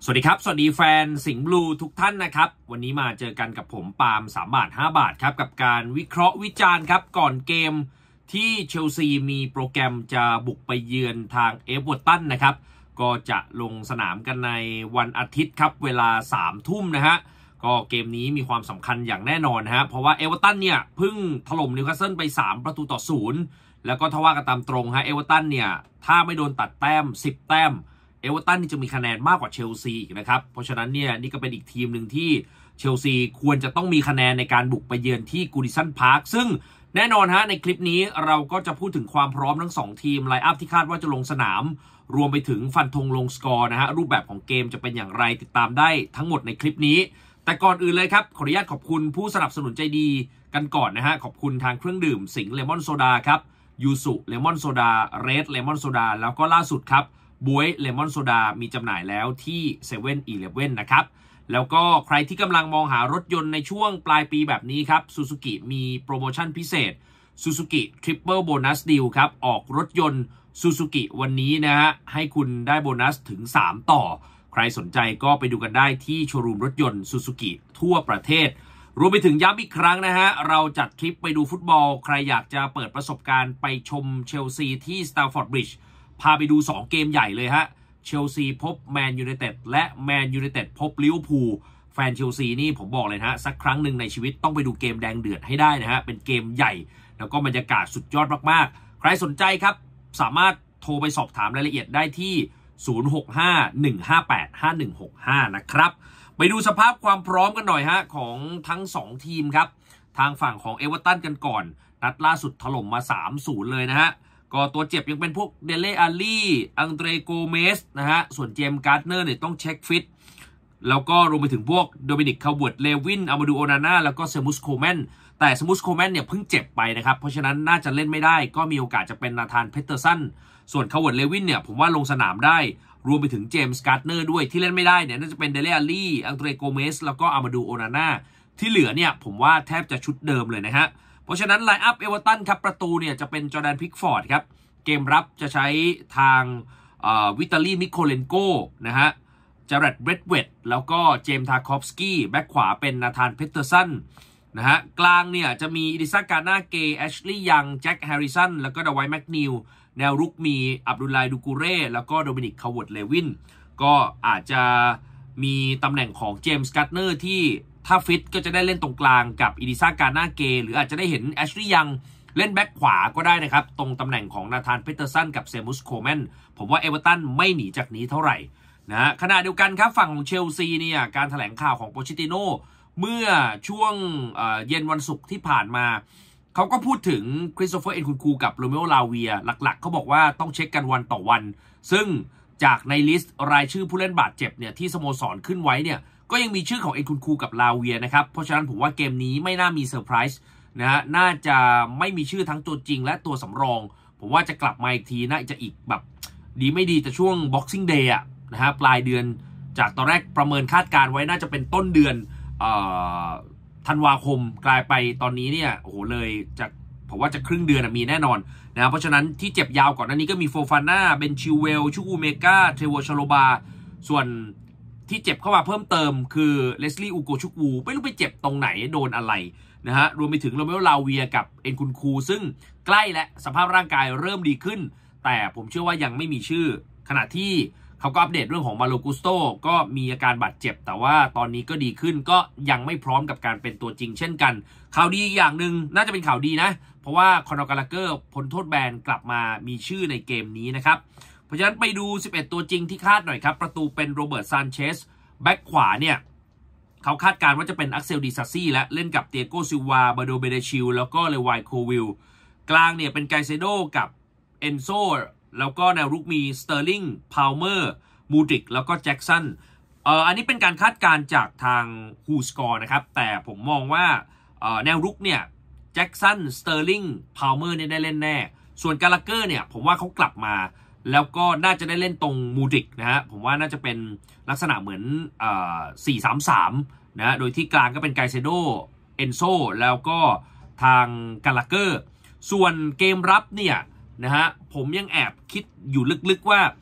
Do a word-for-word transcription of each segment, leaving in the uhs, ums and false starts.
สวัสดีครับสวัสดีแฟนสิงห์บลูทุกท่านนะครับวันนี้มาเจอกันกับผมปาล์มสามบาทห้าบาทครับกับการวิเคราะห์วิจารณ์ครับก่อนเกมที่เชลซีมีโปรแกรมจะบุกไปเยือนทางเอเวอร์ตันนะครับก็จะลงสนามกันในวันอาทิตย์ครับเวลาสามทุ่มนะฮะก็เกมนี้มีความสำคัญอย่างแน่นอนนะฮะเพราะว่าเอเวอร์ตันเนี่ยเพิ่งถล่มนิวคาสเซิลไปสามประตูต่อศูนย์แล้วก็ถ้าว่ากันตามตรงฮะเอเวอร์ตันเนี่ยถ้าไม่โดนตัดแต้มสิบแต้มเอเวอร์ตันนี่จะมีคะแนนมากกว่าเชลซีอีกนะครับเพราะฉะนั้นเนี่ยนี่ก็เป็นอีกทีมหนึ่งที่เชลซีควรจะต้องมีคะแนนในการบุกไปเยือนที่กูดิสันพาร์คซึ่งแน่นอนฮะในคลิปนี้เราก็จะพูดถึงความพร้อมทั้งสองทีมไลน์อัพที่คาดว่าจะลงสนามรวมไปถึงฟันธงลงสกอร์นะฮะรูปแบบของเกมจะเป็นอย่างไรติดตามได้ทั้งหมดในคลิปนี้แต่ก่อนอื่นเลยครับขออนุญาตขอบคุณผู้สนับสนุนใจดีกันก่อนนะฮะขอบคุณทางเครื่องดื่มสิงห์เลมอนโซดาครับยูสุเลมอนโซดาเรดเลมอนโซดาแล้วก็ล่าสุดครับบ๊วยเลมอนโซดามีจำหน่ายแล้วที่เซเว่นอีเลฟเว่นนะครับแล้วก็ใครที่กำลังมองหารถยนต์ในช่วงปลายปีแบบนี้ครับ Suzuki มีโปรโมชั่นพิเศษ Suzuki Triple Bonus Deal ครับออกรถยนต์ Suzuki วันนี้นะฮะให้คุณได้โบนัสถึงสามต่อใครสนใจก็ไปดูกันได้ที่โชว์รูมรถยนต์ Suzuki ทั่วประเทศรวมไปถึงย้ำอีกครั้งนะฮะเราจัดทริปไปดูฟุตบอลใครอยากจะเปิดประสบการณ์ไปชมเชลซีที่ Stamford Bridgeพาไปดูสองเกมใหญ่เลยฮะเชลซีพบแมนยูไนเต็ดและแมนยูไนเต็ดพบลิเวอร์พูลแฟนเชลซีนี่ผมบอกเลยนะฮะสักครั้งหนึ่งในชีวิตต้องไปดูเกมแดงเดือดให้ได้นะฮะเป็นเกมใหญ่แล้วก็บรรยากาศสุดยอดมากๆใครสนใจครับสามารถโทรไปสอบถามรายละเอียดได้ที่ศูนย์ หก ห้า หนึ่ง ห้า แปด ห้า หนึ่ง หก ห้านะครับไปดูสภาพความพร้อมกันหน่อยฮะของทั้งสองทีมครับทางฝั่งของเอเวอร์ตันกันก่อนนัดล่าสุดถล่มมา สามศูนย์ เลยนะฮะก็ตัวเจ็บยังเป็นพวกเดเล่อาลี่อังเดรโกเมสนะฮะส่วนเจมส์การ์ดเนอร์เนี่ยต้องเช็คฟิตแล้วก็รวมไปถึงพวกโดมินิกคาร์เวิร์ดเลวินอามาดูโอนาน่าแล้วก็เซมุสโคแมนแต่เซมุสโคแมนเนี่ยเพิ่งเจ็บไปนะครับเพราะฉะนั้นน่าจะเล่นไม่ได้ก็มีโอกาสจะเป็นนาธานเพเตอร์สันส่วนคาร์เวิร์ดเลวินเนี่ยผมว่าลงสนามได้รวมไปถึงเจมส์การ์ดเนอร์ด้วยที่เล่นไม่ได้เนี่ยน่าจะเป็นเดเล่อาลี่อังเดรโกเมสแล้วก็อามาดูโอนาน่าที่เหลือเนี่ยผมว่าแทบจะชุดเดิมเลยนะฮะเพราะฉะนั้นไลน์อัพเอเวอร์ตันครับประตูเนี่ยจะเป็นจอร์แดนพิกฟอร์ดครับเกมรับจะใช้ทางวิตาลีมิโคเลนโกนะฮะจาร์ดเบรดเวตแล้วก็เจมส์ทาคอฟสกี้แบ็คขวาเป็นนาธานเพเตอร์สันนะฮะกลางเนี่ยจะมีอิดิซาการ์นาเกย์แอชลีย์ยังแจ็คแฮร์ริสันแล้วก็ดาวายแมคนิลแนวรุกมีอับดุลไลดูกูเร่แล้วก็โดมินิกคาร์เวิร์ดเลวินก็อาจจะมีตำแหน่งของเจมส์การ์เนอร์ที่ถ้าฟิตก็จะได้เล่นตรงกลางกับอิดิซาการ์นาเกย์หรืออาจจะได้เห็นแอชลีย์ยังเล่นแบ็คขวาก็ได้นะครับตรงตำแหน่งของนาธานเพเตอร์สันกับเซมุสโคแมนผมว่าเอเวอร์ตันไม่หนีจากนี้เท่าไหร่นะฮะขณะเดียวกันครับฝั่งของเชลซีเนี่ยการแถลงข่าวของโปชิติโน่เมื่อช่วง เ, เย็นวันศุกร์ที่ผ่านมาเขาก็พูดถึงคริสโตเฟอร์เอ็นคุนคูกับโรเมโอลาเวียหลักๆเขาบอกว่าต้องเช็คกันวันต่อวันซึ่งจากในลิสต์รายชื่อผู้เล่นบาดเจ็บเนี่ยที่สโมสรขึ้นไว้เนี่ยก็ยังมีชื่อของเอ็นคุนคูกับลาเวียนะครับเพราะฉะนั้นผมว่าเกมนี้ไม่น่ามีเซอร์ไพรส์นะฮะน่าจะไม่มีชื่อทั้งตัวจริงและตัวสำรองผมว่าจะกลับมาอีกทีน่าจะอีกแบบดีไม่ดีแต่ช่วง Boxing Day อะนะฮะปลายเดือนจากตอนแรกประเมินคาดการไว้น่าจะเป็นต้นเดือนเอ่อธันวาคมกลายไปตอนนี้เนี่ยโอ้โหเลยจะผมว่าจะครึ่งเดือนมีแน่นอนนะเพราะฉะนั้นที่เจ็บยาวก่อนหน้านี้ก็มีโฟฟาน่าเบนชิวเวลชูกูเมกาเทโวชโลบาส่วนที่เจ็บเข้ามาเพิ่มเติมคือเลสลี่อูโกชุกวูไม่รู้ไปเจ็บตรงไหนโดนอะไรนะฮะรวมไปถึงโรเมโอลาเวียกับเอ็นคุนคูซึ่งใกล้และสภาพร่างกายเริ่มดีขึ้นแต่ผมเชื่อว่ายังไม่มีชื่อขณะที่เขาก็อัปเดตเรื่องของมาโลกุสโตก็มีอาการบาดเจ็บแต่ว่าตอนนี้ก็ดีขึ้นก็ยังไม่พร้อมกับการเป็นตัวจริงเช่นกันข่าวดีอย่างหนึ่งน่าจะเป็นข่าวดีนะเพราะว่าคอนอร์กาลาเกอร์พ้นโทษแบนกลับมามีชื่อในเกมนี้นะครับเพราะฉะนั้นไปดูสิบเอ็ดตัวจริงที่คาดหน่อยครับประตูเป็นโรเบิร์ตซานเชสแบ็คขวาเนี่ยเขาคาดการณ์ว่าจะเป็นอักเซลดิซาซี่และเล่นกับเตียโกซิลวาบาโดเบเดชิลแล้วก็เลวายโควิลกลางเนี่ยเป็นไกเซโดกับเอนโซแล้วก็แนวรุกมีสเตอร์ลิงพาวเมอร์มูดริกแล้วก็แจ็คสันเอ่ออันนี้เป็นการคาดการณ์จากทางฮูสกอร์นะครับแต่ผมมองว่าเอ่อแนวรุกเนี่ยแจ็คสันสเตอร์ลิงพาวเมอร์เนี่ยได้เล่นแน่ส่วนกาลาเกอร์เนี่ยผมว่าเขากลับมาแล้วก็น่าจะได้เล่นตรงมูดริกนะฮะผมว่าน่าจะเป็นลักษณะเหมือนเอ่อ สี่ สาม สาม นะโดยที่กลางก็เป็นไกเซโดเอนโซแล้วก็ทางกาลาเกอร์ส่วนเกมรับเนี่ยนะฮะผมยังแอบคิดอยู่ลึกๆว่า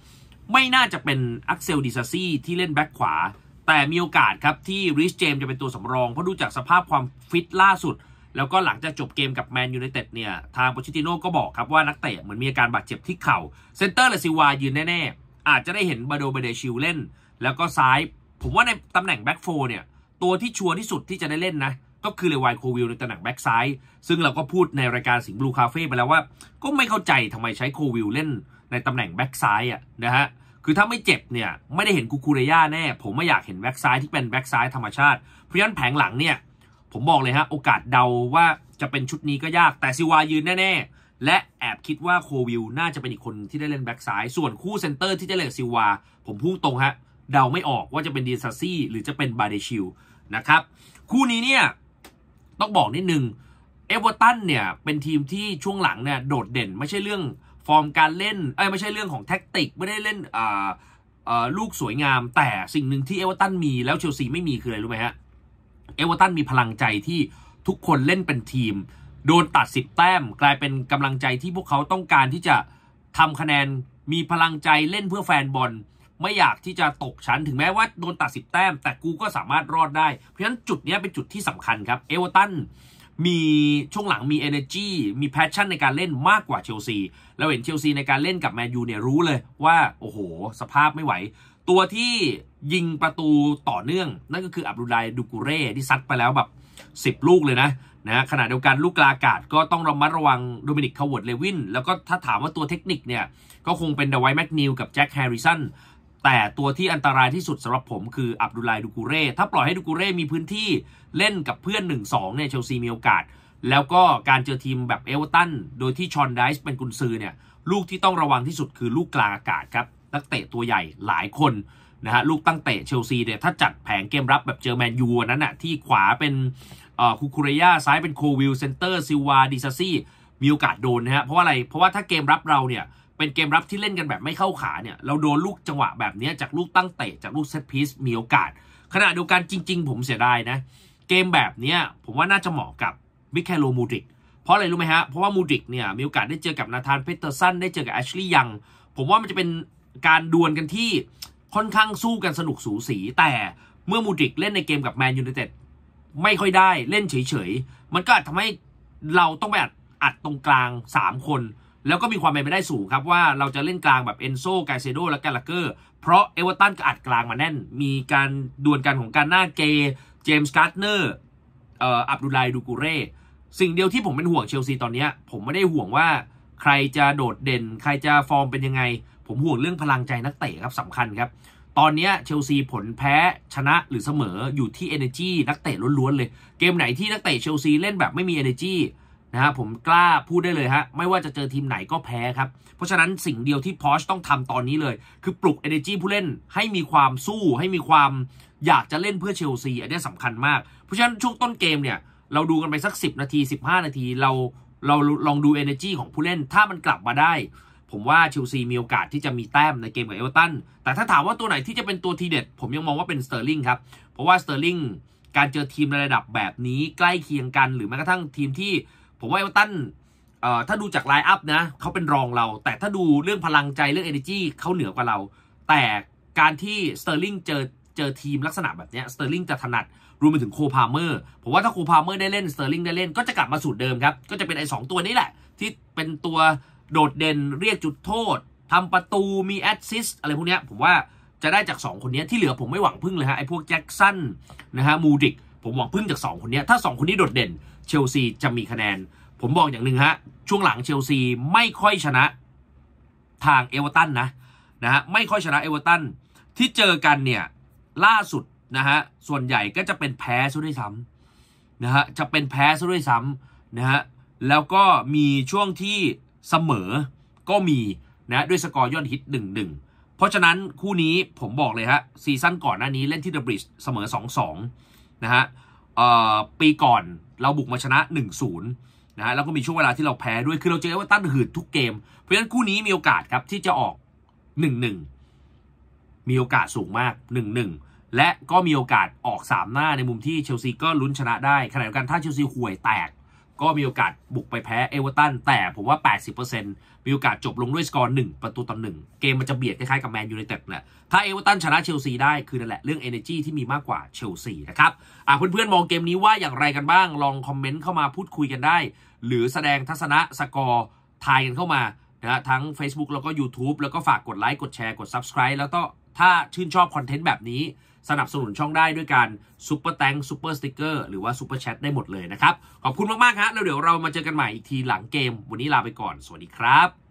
ไม่น่าจะเป็นอักเซลดิซาซี่ที่เล่นแบ็คขวาแต่มีโอกาสครับที่ริชเจมส์จะเป็นตัวสำรองเพราะดูจากสภาพความฟิตล่าสุดแล้วก็หลังจากจบเกมกับแมนยูไนเต็ดเนี่ยทางโปเชตติโน่ก็บอกครับว่านักเตะเหมือนมีอาการบาดเจ็บที่เข่าเซนเตอร์และซิวายืนแน่ๆอาจจะได้เห็นบาโดเบเดชิลเล่นแล้วก็ซ้ายผมว่าในตำแหน่งแบ็คโฟร์เนี่ยตัวที่ชัวร์ที่สุดที่จะได้เล่นนะก็คือเลวายโควิลในตำแหน่งแบ็คซ้ายซึ่งเราก็พูดในรายการสิงห์บลูคาเฟ่ไปแล้วว่าก็ไม่เข้าใจทำไมใช้โควิลเล่นในตำแหน่งแบ็คซ้ายอ่ะนะฮะคือถ้าไม่เจ็บเนี่ยไม่ได้เห็นกูคูเรย่าแน่ผมไม่อยากเห็นแบ็คซ้ายที่เป็นแบ็คซ้ายธรรมชาติเพราะฉะนั้นแผงหลังเนี่ยผมบอกเลยฮะโอกาสเดาว่าจะเป็นชุดนี้ก็ยากแต่ซิวายืนแน่ๆและแอบคิดว่าโควิลน่าจะเป็นอีกคนที่ได้เล่นแบ็คซ้ายส่วนคู่เซนเตอร์ที่จะเล่นซิวาผมพุ่งตรงฮะเดาไม่ออกว่าจะเป็นดีซาซี่หรือจะเป็นบาเดชิลนะครับคู่นี้เนี่ยต้องบอกนิดนึงเอเวอร์ตันเนี่ยเป็นทีมที่ช่วงหลังเนี่ยโดดเด่นไม่ใช่เรื่องฟอร์มการเล่นเอ้ยไม่ใช่เรื่องของแท็กติกไม่ได้เล่นอ่าอ่าลูกสวยงามแต่สิ่งหนึ่งที่เอเวอร์ตันมีแล้วเชลซีไม่มีคืออะไรรู้ไหมฮะเอเวอร์ตันมีพลังใจที่ทุกคนเล่นเป็นทีมโดนตัดสิบแต้มกลายเป็นกำลังใจที่พวกเขาต้องการที่จะทำคะแนนมีพลังใจเล่นเพื่อแฟนบอลไม่อยากที่จะตกชั้นถึงแม้ว่าโดนตัดสิบแต้มแต่กูก็สามารถรอดได้เพราะฉะนั้นจุดนี้เป็นจุดที่สำคัญครับเอเวอร์ตันมีช่วงหลังมี energy มี passion ในการเล่นมากกว่าเชลซีเราเห็นเชลซีในการเล่นกับแมนยูเนี่ยรู้เลยว่าโอ้โหสภาพไม่ไหวตัวที่ยิงประตูต่อเนื่องนั่นก็คืออับดุลไลดูกูเร่ที่ซัดไปแล้วแบบสิบลูกเลยนะนะขณะเดียวกันลูกกลาอากาศก็ต้องระมัดระวังโดมินิกคาร์เวิร์ดเลวินแล้วก็ถ้าถามว่าตัวเทคนิคเนี่ยก็คงเป็นเดอะไวท์แมคนิลกับแจ็คแฮร์ริสันแต่ตัวที่อันตรายที่สุดสำหรับผมคืออับดุลไลดูกูเร่ถ้าปล่อยให้ดูกูเร่มีพื้นที่เล่นกับเพื่อน หนึ่งสอง เนี่ยเชลซีมีโอกาสแล้วก็การเจอทีมแบบเอเวอร์ตันโดยที่ชอนไดส์เป็นกุนซือเนี่ยลูกที่ต้องระวังที่สุดคือลูกกลางอากาศครับนักเตะตัวใหญ่หลายคนนะฮะลูกตั้งเตะเชลซีเนี่ยถ้าจัดแผงเกมรับแบบเจอแมนยูนั้นน่ะที่ขวาเป็นเอ่อคูคูเรย่าซ้ายเป็นโควิลเซนเตอร์ซิลวาดิซาซี่มีโอกาสโดนนะฮะเพราะว่าอะไรเพราะว่าถ้าเกมรับเราเนี่ยเป็นเกมรับที่เล่นกันแบบไม่เข้าขาเนี่ยเราโดนลูกจังหวะแบบนี้จากลูกตั้งเตะจากลูกเซตพีซมีโอกาสขณะเดียวกันจริงๆผมเสียดายนะเกมแบบนี้ผมว่าน่าจะเหมาะกับมิเคโลมูดริกเพราะอะไรรู้ไหมฮะเพราะว่ามูดริกเนี่ยมีโอกาสได้เจอกับนาธานเพเตอร์สันได้เจอกับแอชลีย์ยังผมว่ามันจะเป็นการดวลกันที่ค่อนข้างสู้กันสนุกสูสีแต่เมื่อมูดริกเล่นในเกมกับแมนยูไนเต็ดไม่ค่อยได้เล่นเฉยๆมันก็อาจทำให้เราต้องไปอัดอัดตรงกลางสามคนแล้วก็มีความเป็นไปได้สูงครับว่าเราจะเล่นกลางแบบเอนโซไกเซโดและกาลาเกอร์เพราะเอเวอร์ตันก็อัดกลางมาแน่นมีการดวลกันของการหน้าเกย์เจมส์การ์ดเนอร์เอ่ออับดุลไลดูกูเร่สิ่งเดียวที่ผมเป็นห่วงเชลซีตอนนี้ผมไม่ได้ห่วงว่าใครจะโดดเด่นใครจะฟอร์มเป็นยังไงผมห่วงเรื่องพลังใจนักเตะครับสำคัญครับตอนนี้เชลซีผลแพ้ชนะหรือเสมออยู่ที่ energy นักเตะล้วนๆเลยเกมไหนที่นักเตะเชลซีเล่นแบบไม่มี energyนะฮะผมกล้าพูดได้เลยฮะไม่ว่าจะเจอทีมไหนก็แพ้ครับเพราะฉะนั้นสิ่งเดียวที่พอชต้องทำตอนนี้เลยคือปลุก energy ผู้เล่นให้มีความสู้ให้มีความอยากจะเล่นเพื่อเชลซีอันนี้สำคัญมากเพราะฉะนั้นช่วงต้นเกมเนี่ยเราดูกันไปสักสิบนาทีสิบห้านาทีเราเราลองดู energy ของผู้เล่นถ้ามันกลับมาได้ผมว่าเชลซีมีโอกาสที่จะมีแต้มในเกมกับเอเวอร์ตันแต่ถ้าถามว่าตัวไหนที่จะเป็นตัวทีเด็ดผมยังมองว่าเป็นสเตอร์ลิงครับเพราะว่าสเตอร์ลิงการเจอทีมในระดับแบบนี้ใกล้เคียงกันหรือแม้กระทั่งทีมที่ผมว่าเอเวอร์ตันเอ่อถ้าดูจากไลน์อัพนะเขาเป็นรองเราแต่ถ้าดูเรื่องพลังใจเรื่อง energy เขาเหนือกว่าเราแต่การที่สเตอร์ลิงเจอเจอทีมลักษณะแบบนี้สเตอร์ลิงจะถนัดรวมไปถึงโคพาเมอร์ผมว่าถ้าโคพาเมอร์ได้เล่นสเตอร์ลิงได้เล่นก็จะกลับมาสูตรเดิมครับก็จะเป็นไอ้สองตัวนี้แหละที่เป็นตัวโดดเด่นเรียกจุดโทษทำประตูมีแอสซิสต์อะไรพวกนี้ผมว่าจะได้จากสองคนนี้ที่เหลือผมไม่หวังพึ่งเลยฮะไอ้พวกแจ็คสันนะฮะมูดริกผมหวังพึ่งจากสองคนนี้ถ้าสองคนนี้โดดเด่นเชลซีจะมีคะแนนผมบอกอย่างหนึ่งฮะช่วงหลังเชลซีไม่ค่อยชนะทางเอเวอร์ตันนะนะฮะไม่ค่อยชนะเอเวอร์ตันที่เจอกันเนี่ยล่าสุดนะฮะส่วนใหญ่ก็จะเป็นแพ้ซะด้วยซ้ำนะฮะจะเป็นแพ้ซะด้วยซ้ำนะฮะแล้วก็มีช่วงที่เสมอก็มีนะด้วยสกอร์ยอดฮิต หนึ่งหนึ่ง เพราะฉะนั้นคู่นี้ผมบอกเลยฮะซีซั่นก่อนหน้านี้เล่นที่เดอะบริดจ์เสมอ สองสอง นะฮะเอ่อปีก่อนเราบุกมาชนะ หนึ่งศูนย์ นะฮะแล้วก็มีช่วงเวลาที่เราแพ้ด้วยคือเราเจอเอเวอร์ตันหืดทุกเกมเพราะฉะนั้นคู่นี้มีโอกาสครับที่จะออก หนึ่งหนึ่ง มีโอกาสสูงมาก หนึ่งหนึ่ง และก็มีโอกาสออกสามหน้าในมุมที่เชลซีก็ลุ้นชนะได้ขณะเดียวกันถ้าเชลซีห่วยแตกก็มีโอกาสบุกไปแพ้เอเวอร์ตันแต่ผมว่า แปดสิบเปอร์เซ็นต์ มีโอกาสจบลงด้วยสกอร์หนึ่งประตูต่อหนึ่งเกมมันจะเบียดคล้ายๆกับแมนยูไนเต็ดแหละถ้าเอเวอร์ตันชนะเชลซีได้คือนั่นแหละเรื่อง energy ที่มีมากกว่าเชลซีนะครับอ่ะเพื่อนๆมองเกมนี้ว่าอย่างไรกันบ้างลองคอมเมนต์เข้ามาพูดคุยกันได้หรือแสดงทัศนะสกอร์ทายกันเข้ามานะทั้ง Facebook แล้วก็ YouTube แล้วก็ฝากกดไลค์กดแชร์กด Subscribe แล้วก็ถ้าชื่นชอบคอนเทนต์แบบนี้สนับสนุนช่องได้ด้วยการซุปเปอร์แตงซุปเปอร์สติ๊กเกอร์หรือว่าซุปเปอร์แชทได้หมดเลยนะครับขอบคุณมากๆฮะแล้วเดี๋ยวเรามาเจอกันใหม่อีกทีหลังเกมวันนี้ลาไปก่อนสวัสดีครับ